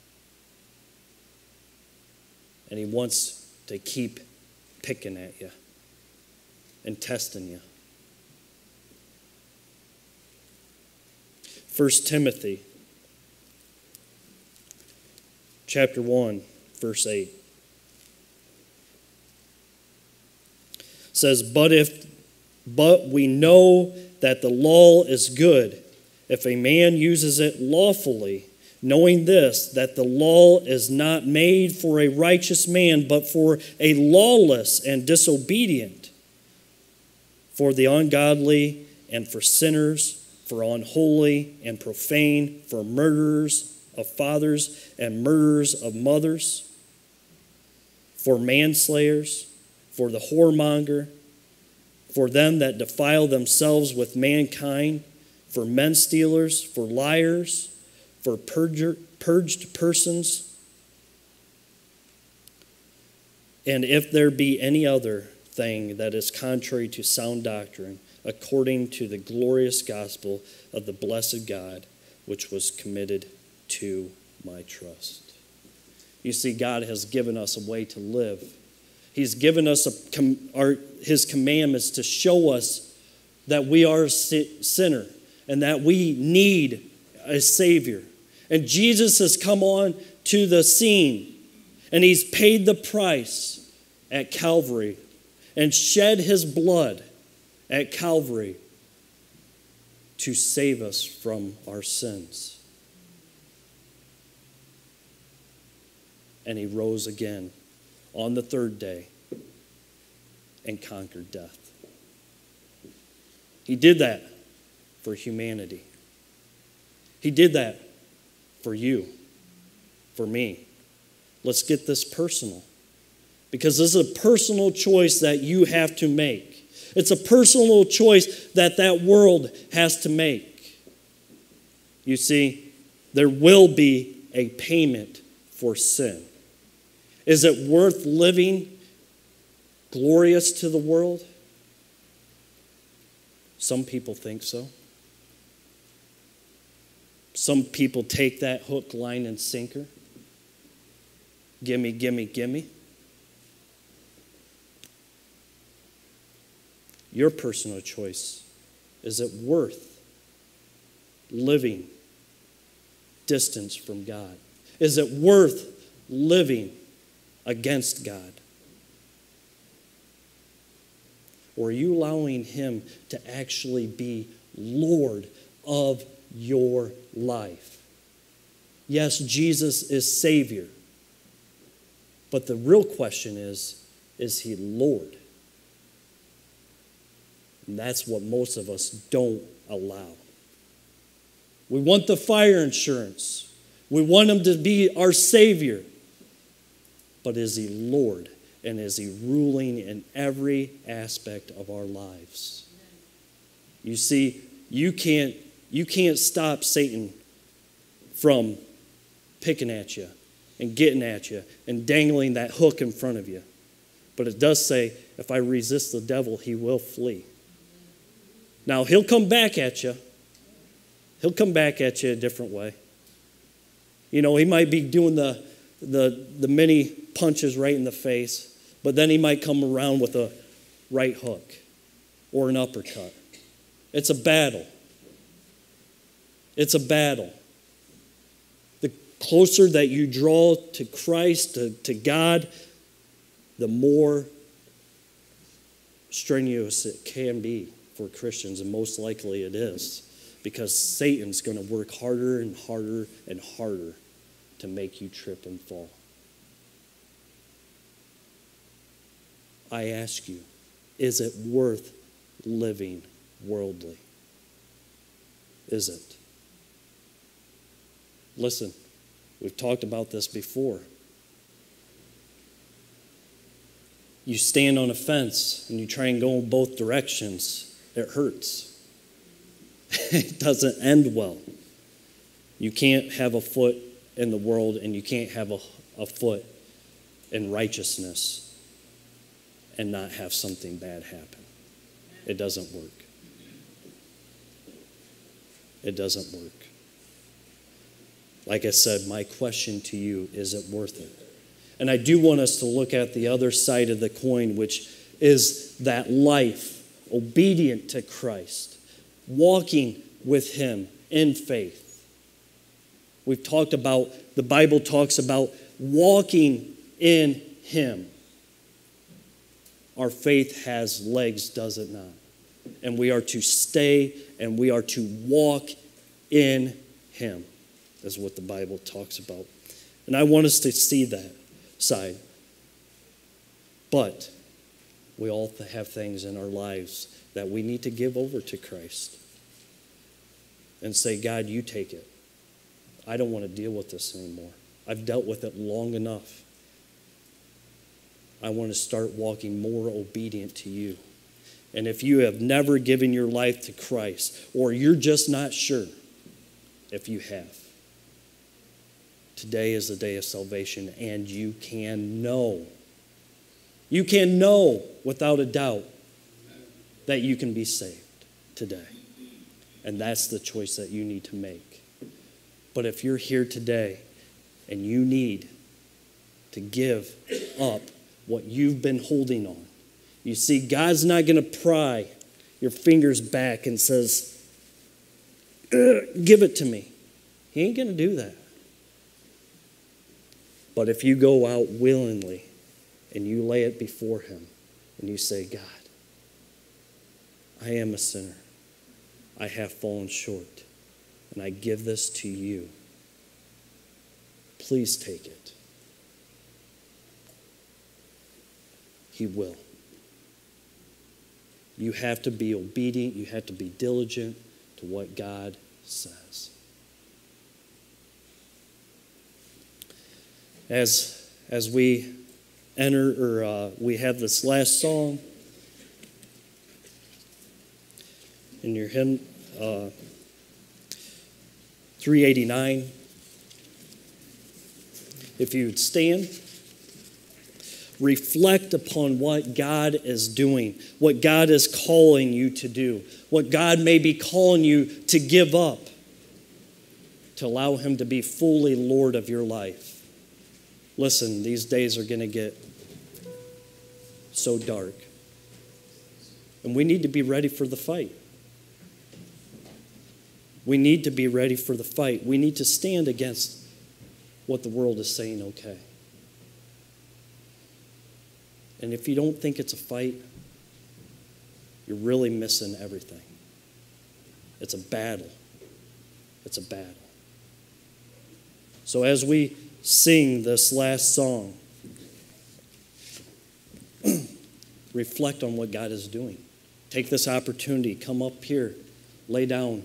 And he wants to keep picking at you and testing you. 1 Timothy chapter 1, verse 8 says, But we know that the law is good if a man uses it lawfully, knowing this, that the law is not made for a righteous man, but for a lawless and disobedient, for the ungodly and for sinners, for unholy and profane, for murderers of fathers and murderers of mothers, for manslayers, for the whoremonger, for them that defile themselves with mankind, for men stealers, for liars, for purged persons, and if there be any other thing that is contrary to sound doctrine, according to the glorious gospel of the blessed God, which was committed to my trust. You see, God has given us a way to live. He's given us His commandments to show us that we are a sinner and that we need a Savior. And Jesus has come on to the scene, and he's paid the price at Calvary and shed his blood at Calvary to save us from our sins. And he rose again on the third day and conquered death. He did that for humanity. He did that for you, for me. Let's get this personal, because this is a personal choice that you have to make. It's a personal choice that that world has to make. You see, there will be a payment for sin. Is it worth living glorious to the world? Some people think so. Some people take that hook, line, and sinker. Gimme, gimme, gimme. Your personal choice. Is it worth living distance from God? Is it worth living against God? Or are you allowing him to actually be Lord of your life? Yes, Jesus is Savior. But the real question is he Lord? And that's what most of us don't allow. We want the fire insurance. We want him to be our Savior. But is he Lord? And is he ruling in every aspect of our lives? You see, you can't stop Satan from picking at you and getting at you and dangling that hook in front of you. But it does say, if I resist the devil, he will flee. Now, he'll come back at you. He'll come back at you a different way. You know, he might be doing the many punches right in the face, but then he might come around with a right hook or an uppercut. It's a battle. It's a battle. The closer that you draw to Christ, to God, the more strenuous it can be for Christians, and most likely it is, because Satan's going to work harder and harder and harder to make you trip and fall. I ask you, is it worth living worldly? Is it? Listen, we've talked about this before. You stand on a fence and you try and go in both directions. It hurts. It doesn't end well. You can't have a foot in the world and you can't have a foot in righteousness and not have something bad happen. It doesn't work. It doesn't work. Like I said, my question to you, is it worth it? And I do want us to look at the other side of the coin, which is that life obedient to Christ, walking with him in faith. We've talked about, the Bible talks about walking in him. Our faith has legs, does it not? And we are to stay and we are to walk in him, is what the Bible talks about. And I want us to see that side. But we all have things in our lives that we need to give over to Christ and say, God, you take it. I don't want to deal with this anymore. I've dealt with it long enough. I want to start walking more obedient to you. And if you have never given your life to Christ, or you're just not sure if you have, today is the day of salvation, and you can know. You can know without a doubt that you can be saved today. And that's the choice that you need to make. But if you're here today and you need to give up what you've been holding on, you see, God's not going to pry your fingers back and says, give it to me. He ain't going to do that. But if you go out willingly and you lay it before him and you say, God, I am a sinner. I have fallen short. And I give this to you. Please take it. He will. You have to be obedient. You have to be diligent to what God says. As we enter, or we have this last song in your hymn, 389. If you would stand, reflect upon what God is doing, what God is calling you to do, what God may be calling you to give up, to allow him to be fully Lord of your life. Listen, these days are going to get so dark. And we need to be ready for the fight. We need to be ready for the fight. We need to stand against what the world is saying okay. And if you don't think it's a fight, you're really missing everything. It's a battle. It's a battle. So as we sing this last song, reflect on what God is doing. Take this opportunity, come up here, lay down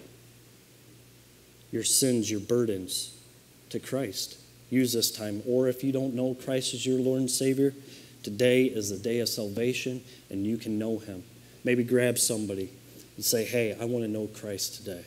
your sins, your burdens to Christ. Use this time. Or if you don't know Christ as your Lord and Savior, today is the day of salvation and you can know him. Maybe grab somebody and say, hey, I want to know Christ today.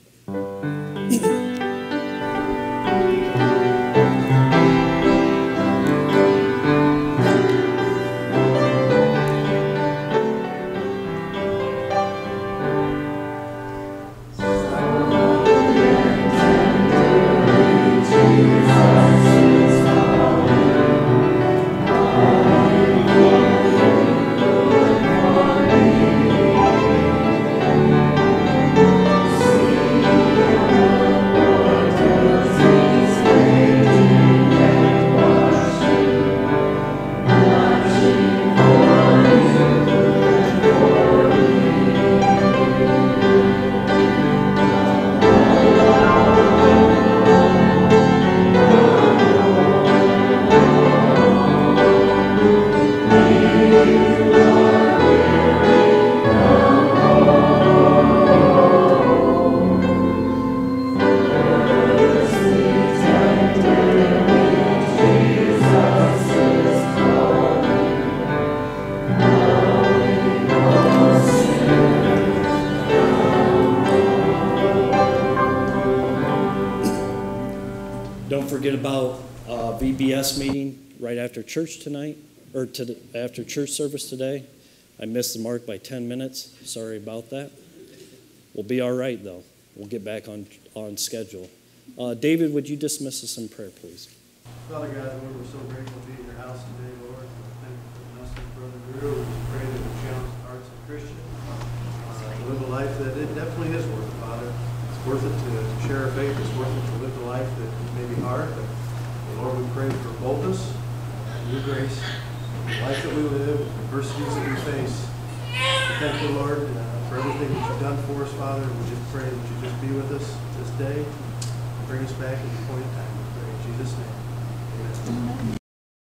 Don't forget about VBS meeting right after church tonight, or after church service today. I missed the mark by 10 minutes. Sorry about that. We'll be all right, though. We'll get back on schedule. David, would you dismiss us in prayer, please? Father God, Lord, we're so grateful to be in your house today, Lord. Thank you for the message, Brother Drew. We just pray that we challenge the hearts of Christians to live a life that it definitely is worth it, Father. It's worth it to share our faith. It's worth it to live a life that may be hard, but Lord, we pray for boldness and your grace, the life that we live, the adversities that we face. Thank you, Lord, for everything that you've done for us, Father. We just pray that you just be with us this day and bring us back at the point in time. We pray in Jesus' name.